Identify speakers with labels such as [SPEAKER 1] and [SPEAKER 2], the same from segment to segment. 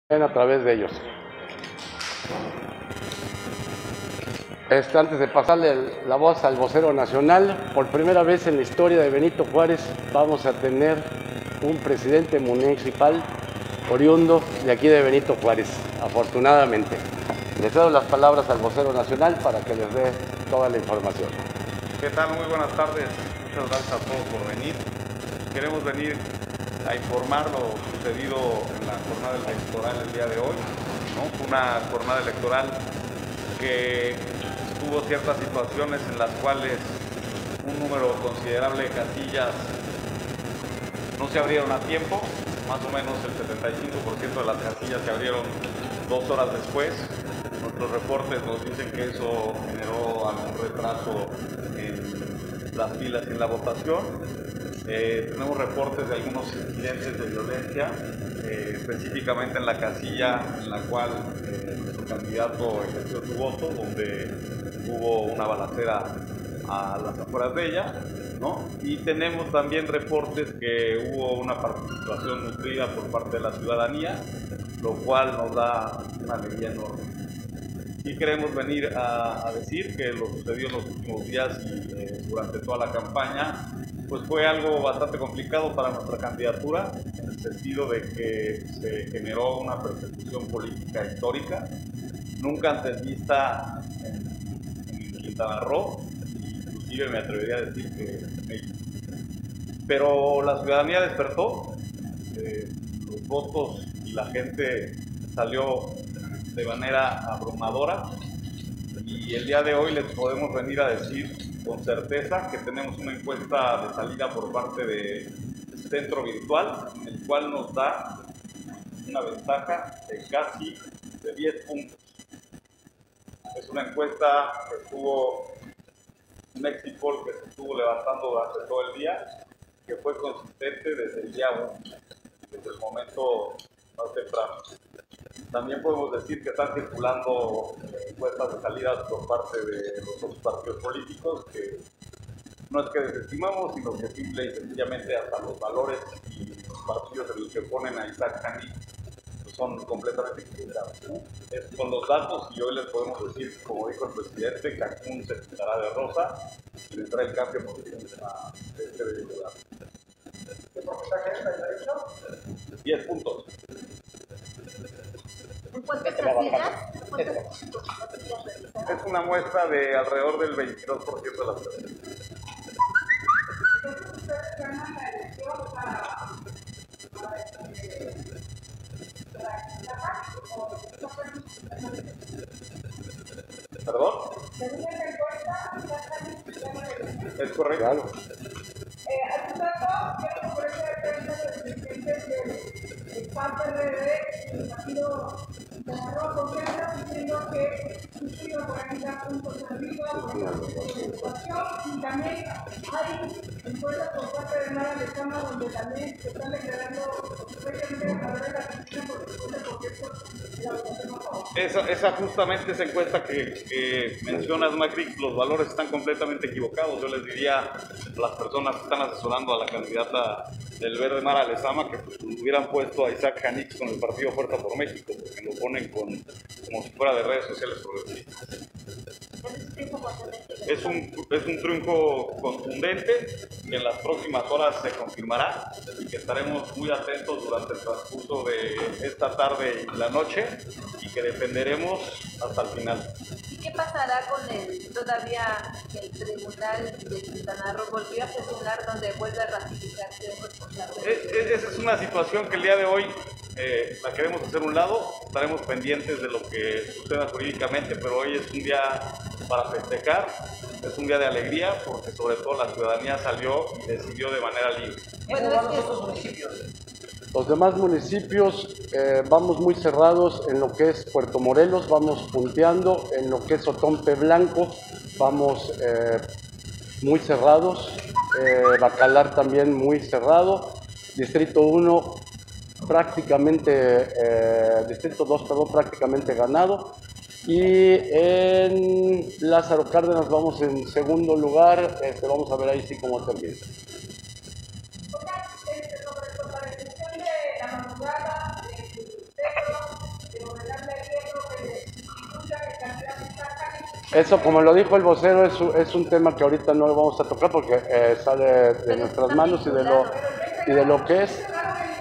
[SPEAKER 1] a través de ellos. Antes de pasarle la voz al vocero nacional, por primera vez en la historia de Benito Juárez vamos a tener un presidente municipal oriundo de aquí de Benito Juárez, afortunadamente. Les doy las palabras al vocero nacional para que les dé toda la información.
[SPEAKER 2] ¿Qué tal? Muy buenas tardes. Muchas gracias a todos por venir. Queremos venir a informar lo sucedido en la jornada electoral el día de hoy, ¿no? Fue una jornada electoral que tuvo ciertas situaciones en las cuales un número considerable de casillas no se abrieron a tiempo, más o menos el 75% de las casillas se abrieron 2 horas después. Nuestros reportes nos dicen que eso generó algún retraso en las filas y en la votación. Tenemos reportes de algunos incidentes de violencia, específicamente en la casilla en la cual nuestro candidato ejerció su voto, donde hubo una balacera a las afueras de ella, ¿no? Y tenemos también reportes que hubo una participación nutrida por parte de la ciudadanía, lo cual nos da una alegría enorme. Y queremos venir a decir que lo sucedido en los últimos días y durante toda la campaña pues fue algo bastante complicado para nuestra candidatura, en el sentido de que se generó una persecución política histórica, nunca antes vista en Quintana Roo, inclusive me atrevería a decir que en México. Pero la ciudadanía despertó, los votos y la gente salió de manera abrumadora, y el día de hoy les podemos venir a decir con certeza que tenemos una encuesta de salida por parte de Centro Virtual, el cual nos da una ventaja de casi de 10 puntos. Es una encuesta que estuvo un exit poll que se estuvo levantando durante todo el día, que fue consistente desde el día 1, desde el momento más temprano. También podemos decir que están circulando encuestas de salida por parte de los otros partidos políticos, que no es que desestimamos, sino que simple y sencillamente hasta los valores y los partidos en los que ponen a Isaac Hanix pues son completamente equivocados, ¿no? Estos son los datos, y hoy les podemos decir, como dijo el presidente, que Cancún se pintará de rosa y vendrá el cambio por este lugar. ¿Qué porcentaje es el derecho? 10 puntos.
[SPEAKER 3] ¿Cuántas casillas?
[SPEAKER 2] Es una muestra de alrededor del 22% de las personas. ¿Perdón? Es correcto.
[SPEAKER 1] Claro.
[SPEAKER 3] Diciendo que subió 40 puntos arriba por la participación, y también hay encuestas por parte de Mara Lezama donde también se están declarando especialmente a través de la Cristina por el 50% de la votación a favor.
[SPEAKER 2] Esa justamente esa encuesta que mencionas, Macri, los valores están completamente equivocados. Yo les diría a las personas que están asesorando a la candidata del Verde, Mara Lezama, que pues, hubieran puesto a Isaac Hanix con el partido Fuerza por México, porque lo ponen como si fuera de redes sociales progresistas. Es un triunfo contundente, que en las próximas horas se confirmará y que estaremos muy atentos durante el transcurso de esta tarde y la noche, y que defenderemos hasta el final.
[SPEAKER 4] ¿Y qué pasará con todavía el Tribunal de Quintana Roo volvió a sesionar, donde vuelve a ratificarse el responsable?
[SPEAKER 2] Esa es una situación que el día de hoy la queremos hacer a un lado. Estaremos pendientes de lo que suceda jurídicamente, pero hoy es un día para festejar, es un día de alegría, porque sobre todo la ciudadanía salió y decidió de manera libre.
[SPEAKER 4] Bueno,
[SPEAKER 3] ¿Cómo van los otros municipios?
[SPEAKER 1] Los demás municipios vamos muy cerrados en lo que es Puerto Morelos, vamos punteando, en lo que es Otompe Blanco vamos muy cerrados, Bacalar también muy cerrado, Distrito 1 prácticamente, Distrito 2, perdón, prácticamente ganado, y en Lázaro Cárdenas vamos en segundo lugar, vamos a ver ahí sí cómo termina.
[SPEAKER 3] Sobre la desaparición de la madrugada,
[SPEAKER 1] Eso, como lo dijo el vocero, es un tema que ahorita no lo vamos a tocar porque sale de nuestras manos y de lo que es.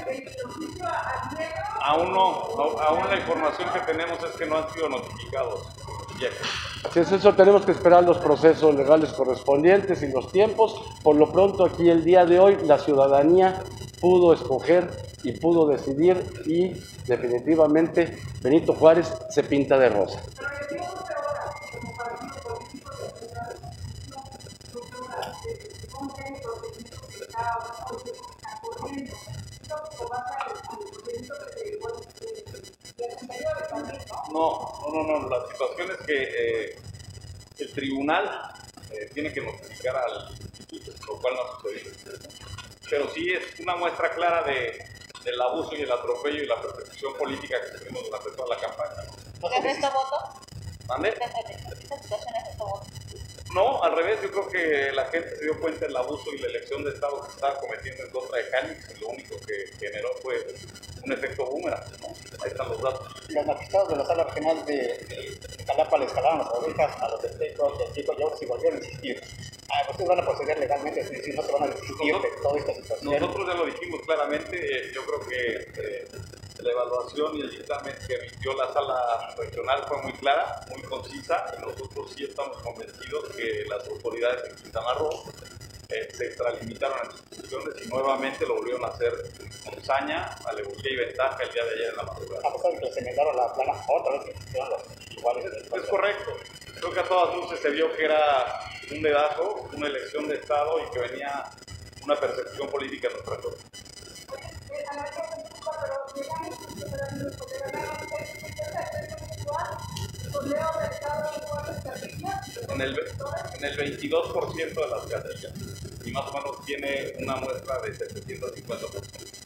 [SPEAKER 2] Aún no, aún la información que tenemos es que no han sido notificados.
[SPEAKER 1] Así es, eso tenemos que esperar los procesos legales correspondientes y los tiempos. Por lo pronto, aquí el día de hoy, la ciudadanía pudo escoger y pudo decidir y definitivamente Benito Juárez se pinta de rosa.
[SPEAKER 2] No, la situación es que el tribunal tiene que notificar al instituto, lo cual no ha sucedido. Pero sí es una muestra clara del abuso y el atropello y la persecución política que tuvimos durante toda la campaña.
[SPEAKER 4] ¿El resto voto?
[SPEAKER 2] ¿Vale?
[SPEAKER 4] ¿Esta situación es resto voto?
[SPEAKER 2] No, al revés, yo creo que la gente se dio cuenta del abuso y la elección de Estado que se estaba cometiendo en contra de Janix, y lo único que generó fue un efecto boomerang, ¿no? Ahí están los datos.
[SPEAKER 5] Los magistrados de la sala regional de Jalapa le escalaron las orejas a los del Chico y ahora sí volvieron a insistir. Ustedes van a proceder legalmente, es decir, no se van a desistir de toda esta situación.
[SPEAKER 2] Nosotros ya lo dijimos claramente, yo creo que la evaluación y el dictamen que emitió la sala regional fue muy clara, muy concisa, y nosotros sí estamos convencidos que las autoridades en Quintana Roo se extralimitaron en sus instituciones y nuevamente lo volvieron a hacer con saña, alevosía y ventaja el día de ayer en la madrugada.
[SPEAKER 5] A pesar de que se negaron la plana otra vez que hicieron los iguales.
[SPEAKER 2] Es correcto, creo que a todas luces se vio que era un dedazo, una elección de Estado y que venía una persecución política en nuestra zona. En el 22% de las casillas y más o menos tiene una muestra de 750%.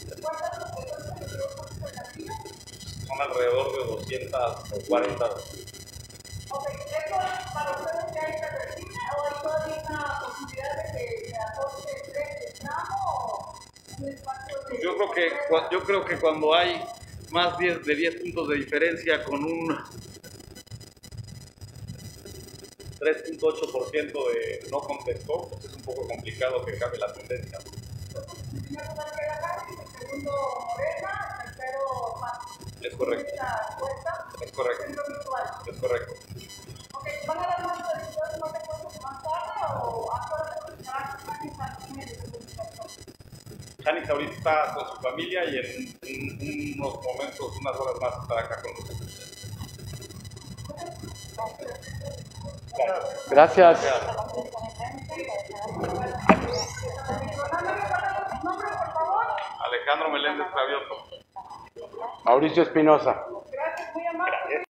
[SPEAKER 2] Son alrededor de 240.
[SPEAKER 3] Ok, ¿eso para ustedes ya hay perfil o hay todavía una posibilidad de que se aporte el tramo o un espacio de...
[SPEAKER 2] Yo creo que cuando hay más de 10 puntos de diferencia con un 3.8% de no contestó, pues es un poco complicado que cambie la tendencia. Es correcto. Es correcto. Es correcto.
[SPEAKER 3] ¿Van a dar más de más tarde o ahora
[SPEAKER 2] Janix ahorita está con su familia y en unos momentos, unas horas más estará acá con nosotros.
[SPEAKER 1] Gracias.
[SPEAKER 2] Alejandro Meléndez Travioso.
[SPEAKER 1] Mauricio Espinosa.